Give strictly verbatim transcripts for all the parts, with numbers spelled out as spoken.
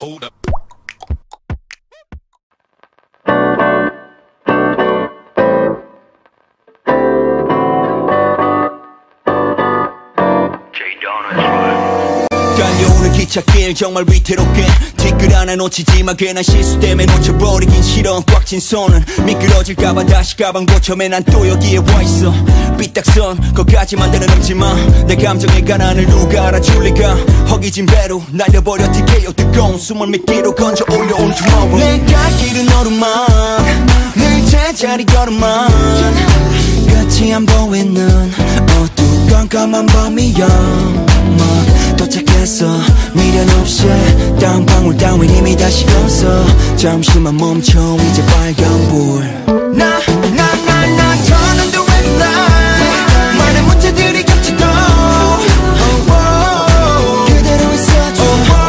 hold up. 달려오는 기찻길 정말 위태롭게 뒤끝 하나 놓치지마. 괜한 실수 때문에 놓쳐버리긴 싫어. 꽉 쥔 손은 미끄러질까봐 다시 가방 고쳐매. 난 또 여기에 와있어. 삐딱선 거기까지 만드는 없지마. 내 감정의 가난을 누가 알아줄리가. 허기진 배로 날려버려 티케어. 뜨거운 숨을 미끼로 건져 올려온 tomorrow. 내 갈 길은 오르막 늘 제자리 걸음만 끝이 안 보이는 어두운 깜깜한 밤이야. 막 도착했어 미련 없이 땀 방울 따윈 이미 다 식었어. 잠시만 멈춰 이제 빨간불. 나 나 나 나 turn on the red light. 많은 문제들이 겹쳐도 oh, oh, 그대로 있어줘.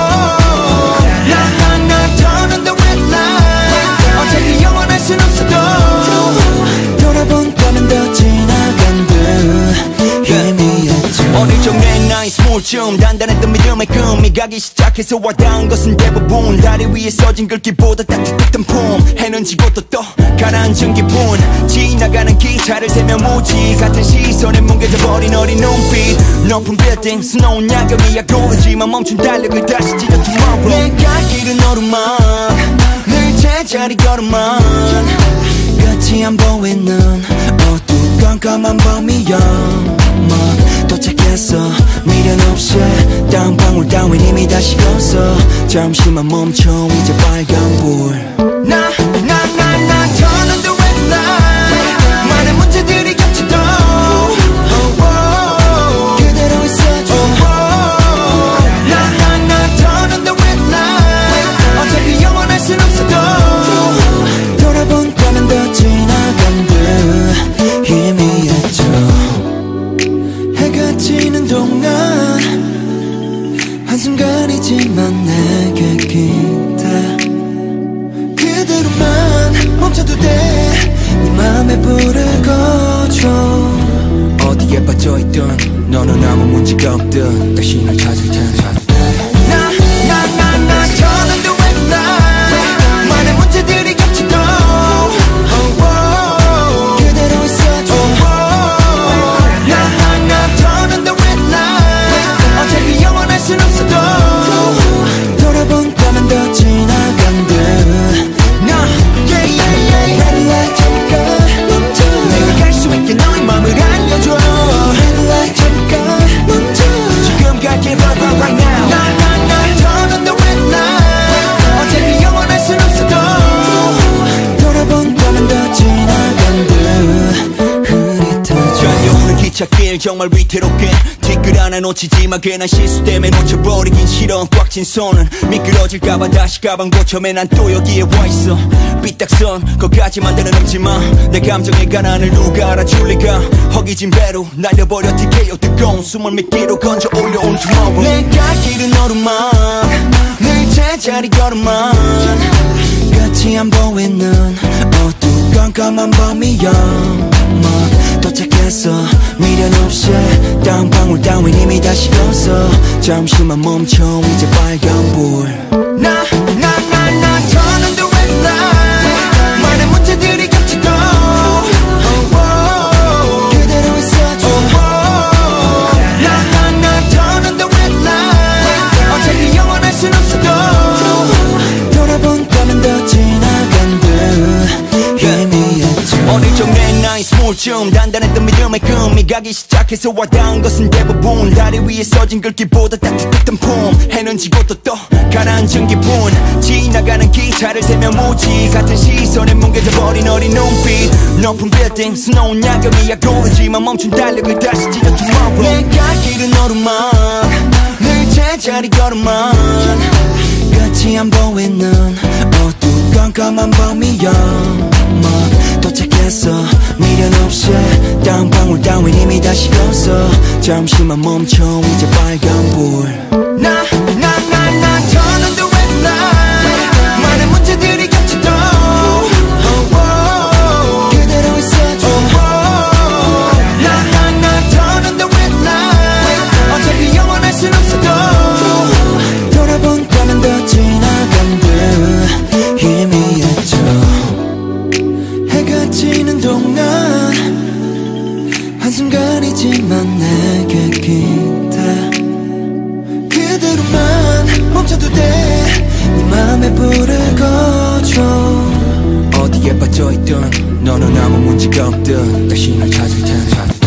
나 나 나 turn on the red light. 어차피 영원할 순 없어도 돌아본 거면 더 지나간 듯 희미했죠. 어릴 적 내 나이 스물쯤 단단했던 믿음의 금이 가기 시작해서 와닿은 것은 대부분 다리 위에 써진 글귀보다 따뜻했던 품. 해는 지고 또 또 가라앉은 기분. 지나가는 기차를 세며 무지 같은 시선에 뭉개져버린 어린 눈빛. 높은 빌딩 스노운 야경이야 고르지만 멈춘 달력을 다시 찢어 tomorrow. 내 갈 길은 오르막 늘 제자리 걸음만 끝이 안 보이는 어두운 깜깜한 밤이야. 막 도착했어 미련 없이 땀 방울 따윈 이미 다 식었어. 잠시만 멈춰 이제 빨간불. 나 나 나 나 turn on the red light. 많은 문제들이 겹쳐도 oh, oh, 그대로 있어줘. 나 나 나 turn on the red light. 어차피 영원할 순 없어도 돌아본 거면 더 지나간 듯 희미했죠. 해가 지는 동안 한순간이지만 내게 기대. 그대로만 멈춰도 돼. 네 맘에 불을 꺼줘. 어디에 빠져있든 너는 아무 문제가 없든 다시 널 찾을 테니. 나 나 나 나 turn on the red light. 많은 문제들이 겹쳐도 oh, oh, 그대로 있어줘. 나 나 나 turn on the red light. 어차피 영원할 순 없어도 돌아본 거면 더 지나간 듯. 나 yeah yeah yeah red light 잠깐 멈춰. 내가 갈 수 있게 너의 맘을 알려줘. red light 잠깐 멈춰. 지금 갈게 right right right now. 나 나 나 turn on the red light. 어차피 영원할 순 없어도 돌아본 거면 더 지나간 듯 흐릿해져. 달려오는 기찻길 정말 위태롭게 뒤끝 하나 놓치지마. 괜한 실수 때문에 놓쳐버리긴 싫어. 꽉 쥔 손은 미끄러질까봐 다시 가방 고쳐매. 난 또 여기에 와있어. 삐딱선 거기까지 만드는 없지마. 내 감정의 가난을 누가 알아줄리가. 허기진 배로 날려버려 티케어. 뜨거운 숨을 미끼로 건져 올려온 tomorrow. 내 갈 길은 오르막 늘 제자리 걸음만 끝이 안 보이는 어두운 깜깜한 밤이야. 막 도착했어 미련 없이 땀 방울 따윈 이미 다 식었어. 잠시만 멈춰 이제 빨간불. 나 나 나 나 turn on the red light. 많은 문제들이 겹쳐도 oh, oh, 그대로 있어줘. 나 나 나 turn on the red light. 어차피 영원할 순 없어도 돌아본 거면 더 지나간 듯 희미했죠. 어릴 적 내 나이 스물쯤 단단했던 믿음의 금이 가기 시작해서 와닿은 것은 대부분 다리 위에 써진 글귀보다 따뜻했던 품. 해는 지고 또 또 가라앉은 기분. 지나가는 기차를 세며 무지 같은 시선에 뭉개져버린 어린 눈빛. 높은 빌딩 스노운 야경이야 고르지만 멈춘 달력을 다시 찢어 tomorrow. 내 갈 길은 오르막 늘 제자리 걸음만 끝이 안 보이는 어두운 깜깜한 밤이야. 막 도착했어 미련 없이 땀 방울 따윈 이미 다 식었어. 잠시만 멈춰 이제 빨간불. 나 나 나 나 turn on the red light. 많은 문제들이 겹쳐도 oh, oh, 그대로 있어줘. 나 나 나 turn on the red light. 어차피 영원할 순 없어도 돌아본 거면 더 지나가 맘이지만 내게 기대 그대로만 멈춰도 돼 네 맘에 불을 꺼줘 어디에 빠져있든 너는 아무 문제가 없든 다시 널 찾을 테니